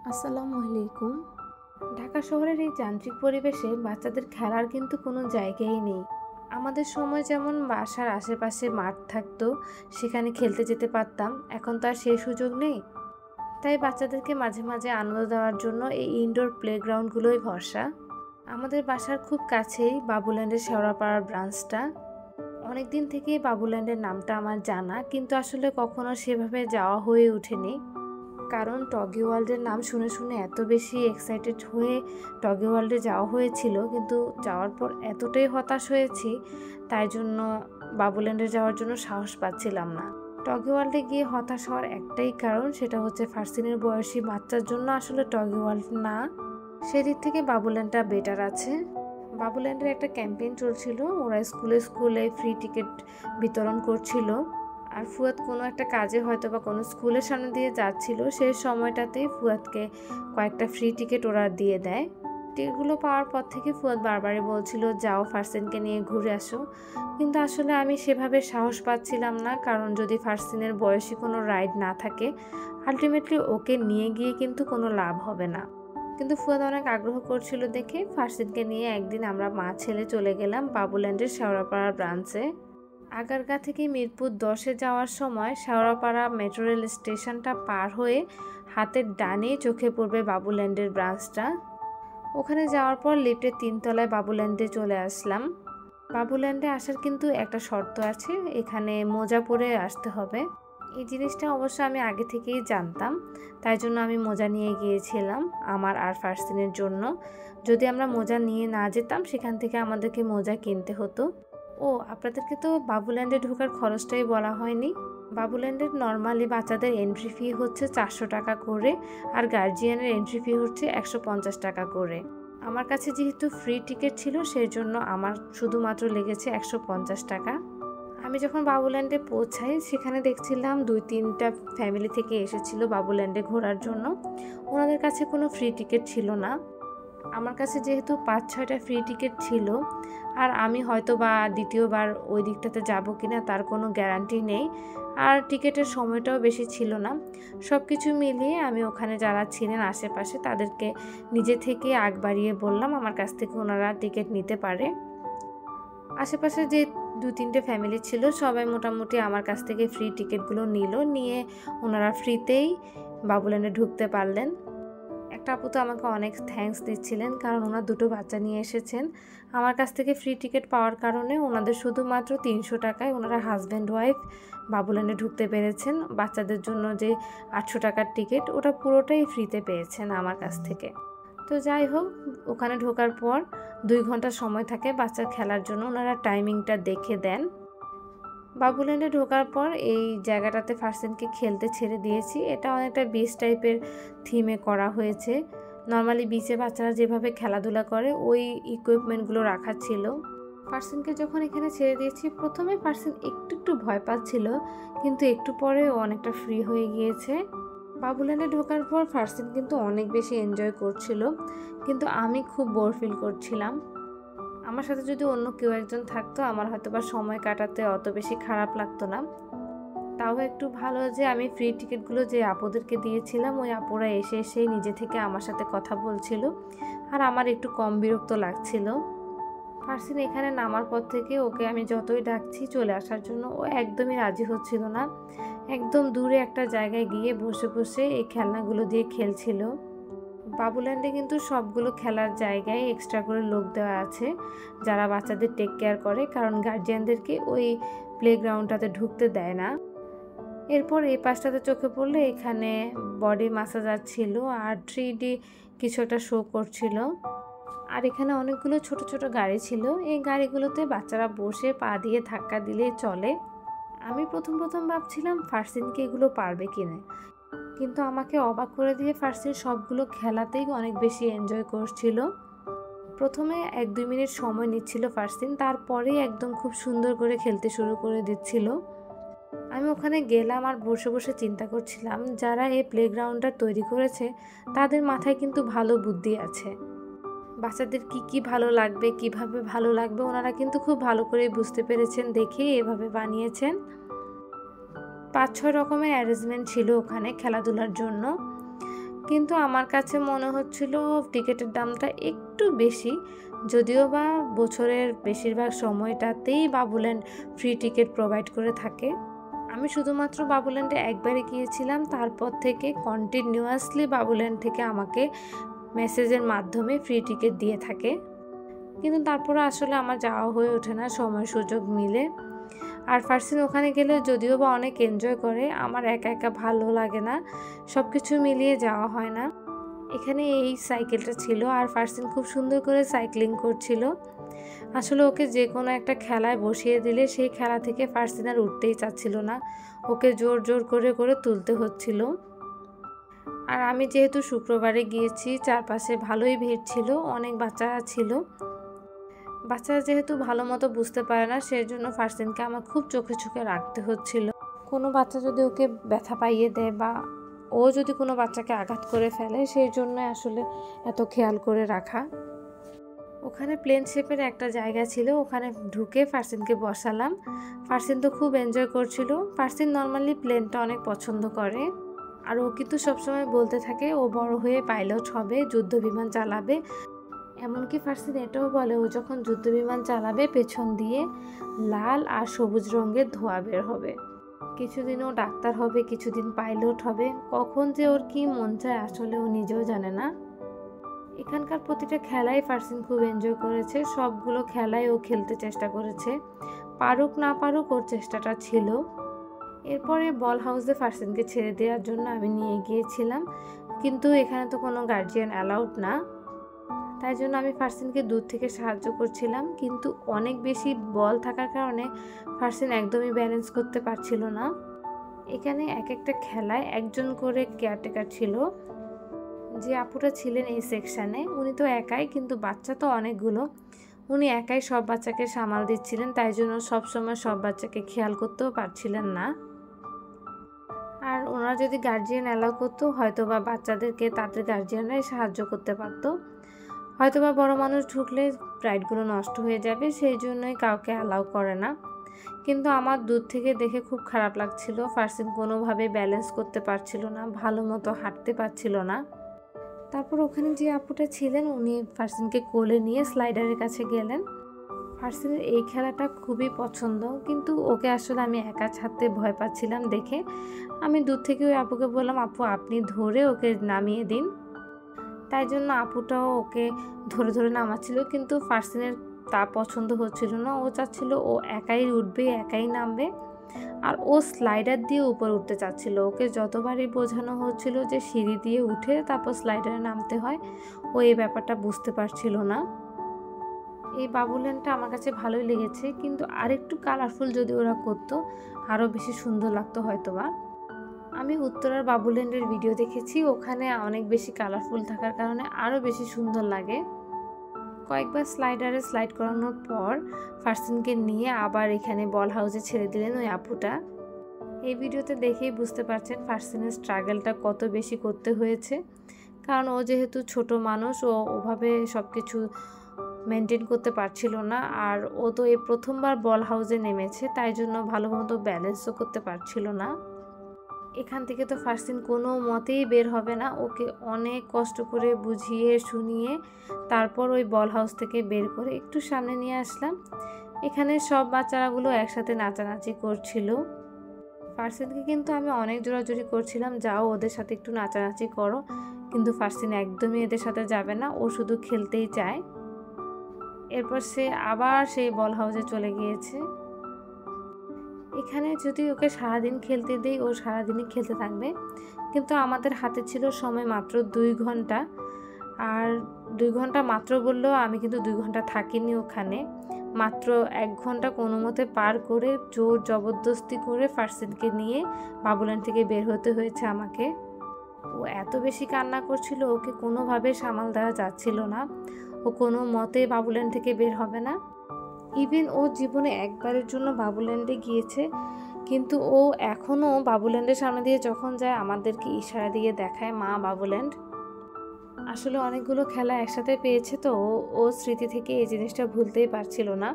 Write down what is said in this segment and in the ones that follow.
আসসালামু আলাইকুম। ঢাকা শহরের এই যান্ত্রিক পরিবেশে বাচ্চাদের খেলার কিন্তু কোনো জায়গাই নেই। আমাদের সময় যেমন বাসার আশেপাশে মাঠ থাকতো, সেখানে খেলতে যেতে পারতাম, এখন তো আর সেই সুযোগ নেই। তাই বাচ্চাদেরকে মাঝে মাঝে আনন্দ দেওয়ার জন্য এই ইনডোর প্লেগ্রাউন্ডগুলোই ভরসা। আমাদের বাসার খুব কাছেই বাবুল্যান্ডের শেওড়াপাড়ার ব্রাঞ্চটা। অনেক দিন থেকেই বাবুল্যান্ডের নামটা আমার জানা, কিন্তু আসলে কখনো সেভাবে যাওয়া হয়ে ওঠেনি। কারণ টগি ওয়ার্ল্ডের নাম শুনে শুনে এত বেশি এক্সাইটেড হয়ে টগি ওয়ার্ল্ডে যাওয়া হয়েছিল, কিন্তু যাওয়ার পর এতটাই হতাশ হয়েছি, তাই জন্য বাবুল্যান্ডে যাওয়ার জন্য সাহস পাচ্ছিলাম না। টগি ওয়ার্ল্ডে গিয়ে হতাশ হওয়ার একটাই কারণ, সেটা হচ্ছে ফার্সিনের বয়সী বাচ্চার জন্য আসলে টগি ওয়ার্ল্ড না। সেদিক থেকে বাবুল্যান্ডটা বেটার আছে। বাবুল্যান্ডের একটা ক্যাম্পেইন চলছিল, ওরা স্কুলে স্কুলে ফ্রি টিকিট বিতরণ করছিল। আর ফুয়াদ কোনো একটা কাজে হয়তো বা কোনো স্কুলের সামনে দিয়ে যাচ্ছিল, সেই সময়টাতেই ফুয়াদকে কয়েকটা ফ্রি টিকিট ওরা দিয়ে দেয়। টিকিটগুলো পাওয়ার পর থেকে ফুয়াদ বারবারই বলছিল যাও ফারসিনকে নিয়ে ঘুরে আসো, কিন্তু আসলে আমি সেভাবে সাহস পাচ্ছিলাম না। কারণ যদি ফারসিনের বয়সী কোনো রাইড না থাকে, আলটিমেটলি ওকে নিয়ে গিয়ে কিন্তু কোনো লাভ হবে না। কিন্তু ফুয়াদ অনেক আগ্রহ করছিল দেখে ফারসিনকে নিয়ে একদিন আমরা মা ছেলে চলে গেলাম বাবুল্যান্ডের শেওড়াপাড়ার ব্রাঞ্চে। আগারগাঁ থেকে মিরপুর 10-এ যাওয়ার সময় শেওড়াপাড়া মেট্রো রেল স্টেশনটা পার হয়ে হাতের ডানেই চোখে পড়বে বাবুল্যান্ডের ব্রাঞ্চটা। ওখানে যাওয়ার পর লিফটের 3 তলায় বাবুল্যান্ডে চলে আসলাম। বাবুল্যান্ডে আসার কিন্তু একটা শর্ত আছে, এখানে মোজা পরে আসতে হবে। এই জিনিসটা অবশ্য আমি আগে থেকেই জানতাম, তাই জন্য আমি মোজা নিয়ে গিয়েছিলাম আমার আর ফারসিনের জন্য। যদি আমরা মোজা নিয়ে না যেতাম, সেখান থেকে আমাদেরকে মোজা কিনতে হতো। ও, আপনাদেরকে তো বাবুল্যান্ডে ঢোকার খরচটাই বলা হয়নি। বাবুল্যান্ডের নর্মালি বাচ্চাদের এন্ট্রি ফি হচ্ছে 400 টাকা করে, আর গার্জিয়ানের এন্ট্রি ফি হচ্ছে 150 টাকা করে। আমার কাছে যেহেতু ফ্রি টিকিট ছিল, সেই জন্য আমার শুধুমাত্র লেগেছে 150 টাকা। আমি যখন বাবুল্যান্ডে পৌঁছাই, সেখানে দেখছিলাম 2-3টা ফ্যামিলি থেকে এসেছিল বাবুল্যান্ডে ঘোরার জন্য। ওনাদের কাছে কোনো ফ্রি টিকিট ছিল না। আমার কাছে যেহেতু 5-6টা ফ্রি টিকিট ছিল, আর আমি হয়তো বা দ্বিতীয়বার ওই দিকটাতে যাব কিনা তার কোনো গ্যারান্টি নেই, আর টিকিটের সময়টাও বেশি ছিল না। সব কিছু মিলিয়ে আমি ওখানে যারা ছিলেন আশেপাশে তাদেরকে নিজে থেকে আগ বাড়িয়ে বললাম আমার কাছ থেকে ওনারা টিকিট নিতে পারে। আশেপাশে যে 2-3টে ফ্যামিলি ছিল, সবাই মোটামুটি আমার কাছ থেকে ফ্রি টিকিটগুলো নিয়ে ওনারা ফ্রিতেই বাবুল্যান্ডে ঢুকতে পারলেন। একটা আপু তো আমাকে অনেক থ্যাঙ্কস দিচ্ছিলেন, কারণ ওনার 2টো বাচ্চা নিয়ে এসেছেন। আমার কাছ থেকে ফ্রি টিকিট পাওয়ার কারণে ওনাদের শুধুমাত্র 300 টাকায় ওনারা হাজব্যান্ড ওয়াইফ বাবুল্যান্ডে ঢুকতে পেরেছেন। বাচ্চাদের জন্য যে 800 টাকার টিকিট, ওটা পুরোটাই ফ্রিতে পেয়েছেন আমার কাছ থেকে। তো যাই হোক, ওখানে ঢোকার পর 2 ঘন্টা সময় থাকে বাচ্চার খেলার জন্য, ওনারা টাইমিংটা দেখে দেন। বাবুল্যান্ডে ঢোকার পর এই জায়গাটাতে ফারসিনকে খেলতে ছেড়ে দিয়েছি। এটা অনেকটা বিচ টাইপের থিমে করা হয়েছে। নর্মালি বিচে বাচ্চারা যেভাবে খেলাধুলা করে ওই ইকুইপমেন্টগুলো রাখা ছিল। ফারসিনকে যখন এখানে ছেড়ে দিয়েছি, প্রথমে ফারসিন একটু ভয় পাচ্ছিল, কিন্তু একটু পরে ও অনেকটা ফ্রি হয়ে গিয়েছে। বাবুল্যান্ডে ঢোকার পর ফারসিন কিন্তু অনেক বেশি এনজয় করছিল, কিন্তু আমি খুব বোর ফিল করছিলাম। আমার সাথে যদি অন্য কেউ একজন থাকতো, আমার হয়তো বা সময় কাটাতে অত বেশি খারাপ লাগতো না। তাও একটু ভালো যে আমি ফ্রি টিকিটগুলো যে আপুদেরকে দিয়েছিলাম, ওই আপুরা এসেই নিজে থেকে আমার সাথে কথা বলছিল, আর আমার একটু কম বিরক্ত লাগছিল। ফারসিন এখানে নামার পর থেকে ওকে আমি যতই ডাকছি চলে আসার জন্য, ও একদমই রাজি হচ্ছিল না। একদম দূরে একটা জায়গায় গিয়ে বসে বসে এই খেলনাগুলো দিয়ে খেলছিল। বাবুল্যান্ডে কিন্তু সবগুলো খেলার জায়গায় এক্সট্রা করে লোক দেওয়া আছে, যারা বাচ্চাদের টেক কেয়ার করে, কারণ গার্জিয়ানদেরকে ওই প্লেগ্রাউন্ডটাতে ঢুকতে দেয় না। এরপর এই পাশটাতে চোখে পড়লে এখানে বডি ম্যাসাজার ছিল, আর 3D কিছু একটা শো করছিল। আর এখানে অনেকগুলো ছোট ছোট গাড়ি ছিল, এই গাড়িগুলোতে বাচ্চারা বসে পা দিয়ে ধাক্কা দিলে চলে। আমি প্রথম ভাবছিলাম ফারসিনকে এগুলো পারবে কিনা, কিন্তু আমাকে অবাক করে দিয়ে ফারসিন সবগুলো খেলাতেই অনেক বেশি এনজয় করছিল। প্রথমে 1-2 মিনিট সময় নিচ্ছিল ফারসিন, তারপরেই একদম খুব সুন্দর করে খেলতে শুরু করে দিচ্ছিল। আমি ওখানে গেলাম আর বসে বসে চিন্তা করছিলাম, যারা এই প্লেগ্রাউন্ডটা তৈরি করেছে তাদের মাথায় কিন্তু ভালো বুদ্ধি আছে। বাচ্চাদের কি ভালো লাগবে, কিভাবে ভালো লাগবে, ওনারা কিন্তু খুব ভালো করে বুঝতে পেরেছেন, দেখেই এভাবে বানিয়েছেন। 5-6 রকমের অ্যারেঞ্জমেন্ট ছিল ওখানে খেলাধুলার জন্য, কিন্তু আমার কাছে মনে হচ্ছিল টিকিটের দামটা একটু বেশি, যদিও বা বছরের বেশিরভাগ সময়টাতেই বাবুল্যান্ড ফ্রি টিকিট প্রোভাইড করে থাকে। আমি শুধুমাত্র বাবুল্যান্ডে একবারই গিয়েছিলাম, তারপর থেকে কন্টিনিউয়াসলি বাবুল্যান্ড থেকে আমাকে মেসেজের মাধ্যমে ফ্রি টিকিট দিয়ে থাকে। কিন্তু তারপরে আসলে আমার যাওয়া হয়ে ওঠে না সময় সুযোগ মিলে। আর ফারসিন ওখানে গেলে যদিও বা অনেক এনজয় করে, আমার একা একা ভালো লাগে না, সব কিছু মিলিয়ে যাওয়া হয় না। এখানে এই সাইকেলটা ছিল আর ফারসিন খুব সুন্দর করে সাইক্লিং করছিল। আসলে ওকে যে কোনো একটা খেলায় বসিয়ে দিলে সেই খেলা থেকে ফারসিন আর উঠতেই চাচ্ছিল না, ওকে জোর জোর করে করে তুলতে হচ্ছিল। আর আমি যেহেতু শুক্রবারে গিয়েছি, চারপাশে ভালোই ভিড় ছিল, অনেক বাচ্চারা ছিল। বাচ্চারা যেহেতু ভালো মতো বুঝতে পারে না, সেই জন্য ফারসিনকে আমার খুব চোখে চোখে রাখতে হচ্ছিল। কোনো বাচ্চা যদি ওকে ব্যথা পাইয়ে দেয় বা ও যদি কোনো বাচ্চাকে আঘাত করে ফেলে, সেই জন্য আসলে এত খেয়াল করে রাখা। ওখানে প্লেন শেপের একটা জায়গা ছিল, ওখানে ঢুকে ফারসিনকে বসালাম। ফারসিন তো খুব এনজয় করছিল। ফারসিন নর্মালি প্লেনটা অনেক পছন্দ করে, আর ও কিন্তু সবসময় বলতে থাকে ও বড় হয়ে পাইলট হবে, যুদ্ধ বিমান চালাবে। এমনকি ফারসিন এটাও বলে ও যখন যুদ্ধ বিমান চালাবে পেছন দিয়ে লাল আর সবুজ রঙের ধোঁয়া বের হবে। কিছুদিন ও ডাক্তার হবে, কিছুদিন পাইলট হবে, কখন যে ওর কি মন চায় আসলে ও নিজেও জানে না। এখানকার প্রতিটা খেলাই ফারসিন খুব এনজয় করেছে, সবগুলো খেলাই ও খেলতে চেষ্টা করেছে, পারুক না পারুক ওর চেষ্টাটা ছিল। এরপরে বল হাউসে ফারসিনকে ছেড়ে দেওয়ার জন্য আমি নিয়ে গিয়েছিলাম, কিন্তু এখানে তো কোনো গার্জিয়ান অ্যালাউড না, তাই জন্য আমি ফারসিনকে দূর থেকে সাহায্য করছিলাম। কিন্তু অনেক বেশি বল থাকার কারণে ফারসিন একদমই ব্যালেন্স করতে পারছিল না। এখানে এক একটা খেলায় একজন করে কেয়ারটেকার ছিল। যে আপুরা ছিলেন এই সেকশানে উনি তো একাই, কিন্তু বাচ্চা তো অনেকগুলো, উনি একাই সব বাচ্চাকে সামাল দিচ্ছিলেন, তাই জন্য সবসময় সব বাচ্চাকে খেয়াল করতেও পারছিলেন না। আর ওনারা যদি গার্জিয়ান অ্যালাউ করতো, হয়তো বা বাচ্চাদেরকে তাদের গার্জিয়ানরাই সাহায্য করতে পারতো। হয়তো বা বড় মানুষ ঢুকলে রাইডগুলো নষ্ট হয়ে যাবে, সেই জন্যই কাউকে অ্যালাউ করে না। কিন্তু আমার দূর থেকে দেখে খুব খারাপ লাগছিল, ফারসিন কোনোভাবে ব্যালেন্স করতে পারছিল না, ভালো মতো হাঁটতে পারছিল না। তারপর ওখানে যে আপুটা ছিলেন উনি ফারসিনকে কোলে নিয়ে স্লাইডারের কাছে গেলেন। ফারসিনের এই খেলাটা খুবই পছন্দ, কিন্তু ওকে আসলে আমি একা ছাড়তে ভয় পাচ্ছিলাম দেখে আমি দূর থেকে ওই আপুকে বললাম, আপু আপনি ধরে ওকে নামিয়ে দিন। তাই জন্য আপুটাও ওকে ধরে ধরে নামাচ্ছিল, কিন্তু ফারসিনের তা পছন্দ হচ্ছিল না। ও চাচ্ছিল ও একাই উঠবে, একাই নামবে, আর ও স্লাইডার দিয়ে উপরে উঠতে চাচ্ছিল। ওকে যতবারই বোঝানো হচ্ছিল যে সিঁড়ি দিয়ে উঠে তারপর স্লাইডারে নামতে হয়, ও এই ব্যাপারটা বুঝতে পারছিল না। এই বাবুল্যান্ডটা আমার কাছে ভালোই লেগেছে, কিন্তু আরেকটু কালারফুল যদি ওরা করতো আরও বেশি সুন্দর লাগতো হয়তোবা। আমি উত্তরার বাবুল্যান্ডের ভিডিও দেখেছি, ওখানে অনেক বেশি কালারফুল থাকার কারণে আরও বেশি সুন্দর লাগে। কয়েকবার স্লাইডারে স্লাইড করানোর পর ফারসিনকে নিয়ে আবার এখানে বল হাউসে ছেড়ে দিলেন ওই আপুটা। এই ভিডিওতে দেখেই বুঝতে পারছেন ফারসিনের স্ট্রাগলটা কত বেশি করতে হয়েছে, কারণ ও যেহেতু ছোট মানুষ, ও ওভাবে সব কিছু মেনটেন করতে পারছিল না। আর ও তো এই প্রথমবার বল হাউসে নেমেছে, তাই জন্য ভালো মতো ব্যালেন্সও করতে পারছিল না। এখান থেকে তো ফারসিন কোনো মতেই বের হবে না, ওকে অনেক কষ্ট করে বুঝিয়ে শুনিয়ে তারপর ওই বল হাউস থেকে বের করে একটু সামনে নিয়ে আসলাম। এখানে সব বাচ্চারাগুলো একসাথে নাচানাচি করছিল। ফারসিনকে কিন্তু আমি অনেক জোরাজুরি করছিলাম, যাও ওদের সাথে একটু নাচানাচি করো, কিন্তু ফারসিন একদমই এদের সাথে যাবে না, ও শুধু খেলতেই চায়। এরপর সে আবার সেই বল হাউসে চলে গিয়েছে। এখানে যদি ওকে সারাদিন খেলতে দিই ও সারাদিনই খেলতে থাকবে, কিন্তু আমাদের হাতে ছিল সময় মাত্র 2 ঘন্টা। আর 2 ঘন্টা মাত্র বললেও আমি কিন্তু 2 ঘন্টা থাকিনি ওখানে, মাত্র 1 ঘন্টা কোনো মতে পার করে জোর জবরদস্তি করে ফারসিনকে নিয়ে বাবুল্যান্ড থেকে বের হতে হয়েছে আমাকে। ও এত বেশি কান্না করছিল, ওকে কোনোভাবে সামাল দেওয়া যাচ্ছিল না, ও কোনো মতে বাবুল্যান্ড থেকে বের হবে না। ইভেন ও জীবনে একবারের জন্য বাবুল্যান্ডে গিয়েছে, কিন্তু ও এখনও বাবুল্যান্ডের সামনে দিয়ে যখন যায় আমাদেরকে ইশারা দিয়ে দেখায় মা বাবুল্যান্ড। আসলে অনেকগুলো খেলা একসাথে পেয়েছে, তো ও স্মৃতি থেকে এই জিনিসটা ভুলতেই পারছিল না।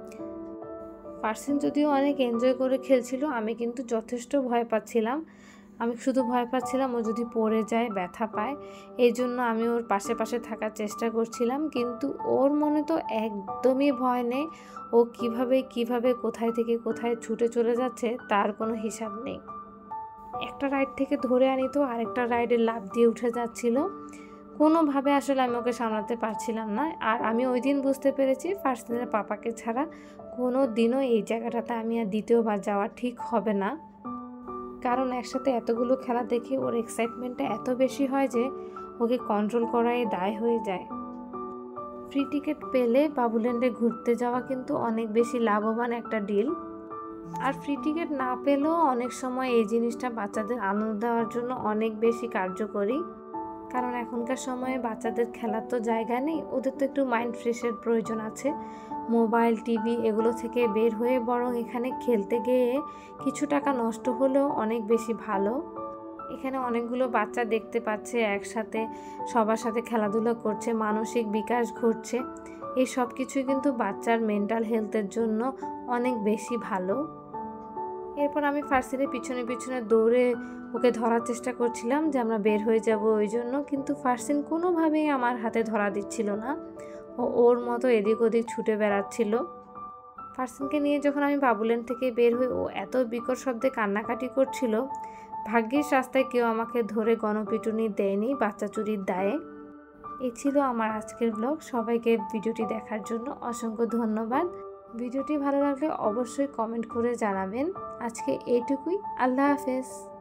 ফারসিন যদিও অনেক এনজয় করে খেলছিল, আমি কিন্তু যথেষ্ট ভয় পাচ্ছিলাম। আমি শুধু ভয় পাচ্ছিলাম ও যদি পড়ে যায়, ব্যথা পায়। এই জন্য আমি ওর পাশে পাশে থাকার চেষ্টা করছিলাম, কিন্তু ওর মনে তো একদমই ভয় নেই। ও কিভাবে কোথায় থেকে কোথায় ছুটে চলে যাচ্ছে তার কোনো হিসাব নেই। একটা রাইড থেকে ধরে আনি তো আরেকটা রাইডে লাফ দিয়ে উঠে যাচ্ছিল। কোনোভাবে আসলে আমি ওকে সামলাতে পারছিলাম না। আর আমি ওই দিন বুঝতে পেরেছি ফারসিনের পাপাকে ছাড়া কোনো দিনও এই জায়গাটাতে আমি আর দ্বিতীয়বার যাওয়া ঠিক হবে না। কারণ একসাথে এতগুলো খেলা দেখে ওর এক্সাইটমেন্টটা এত বেশি হয় যে ওকে কন্ট্রোল করাই দায় হয়ে যায়। ফ্রি টিকিট পেলে বাবুল্যান্ডে ঘুরতে যাওয়া কিন্তু অনেক বেশি লাভবান একটা ডিল। আর ফ্রি টিকিট না পেলেও অনেক সময় এই জিনিসটা বাচ্চাদের আনন্দ দেওয়ার জন্য অনেক বেশি কার্যকরী। কারণ এখনকার সময়ে বাচ্চাদের খেলার তো জায়গা নেই, ওদের তো একটু মাইন্ড ফ্রেশের প্রয়োজন আছে। মোবাইল, টিভি এগুলো থেকে বের হয়ে বরং এখানে খেলতে গিয়ে কিছু টাকা নষ্ট হলেও অনেক বেশি ভালো। এখানে অনেকগুলো বাচ্চা দেখতে পাচ্ছে একসাথে, সবার সাথে খেলাধুলা করছে, মানসিক বিকাশ ঘটছে। এই সব কিছুই কিন্তু বাচ্চার মেন্টাল হেলথের জন্য অনেক বেশি ভালো। এরপর আমি ফারসিনের পিছনে পিছনে দৌড়ে ওকে ধরার চেষ্টা করছিলাম যে আমরা বের হয়ে যাব ওই জন্য, কিন্তু ফারসিন কোনোভাবেই আমার হাতে ধরা দিচ্ছিল না। ও ওর মতো এদিক ওদিক ছুটে বেড়াচ্ছিল। ফারসিনকে নিয়ে যখন আমি বাবুল্যান্ড থেকে বের হই, ও এত বিকট শব্দে কান্নাকাটি করছিল। ভাগ্যিস রাস্তায় কেউ আমাকে ধরে গণপিটুনি দেয়নি বাচ্চা চুরির দায়ে। এই ছিল আমার আজকের ব্লগ। সবাইকে ভিডিওটি দেখার জন্য অসংখ্য ধন্যবাদ। ভিডিওটি ভালো লাগলে অবশ্যই কমেন্ট করে জানাবেন। আজকে এইটুকুই। আল্লাহ হাফেজ।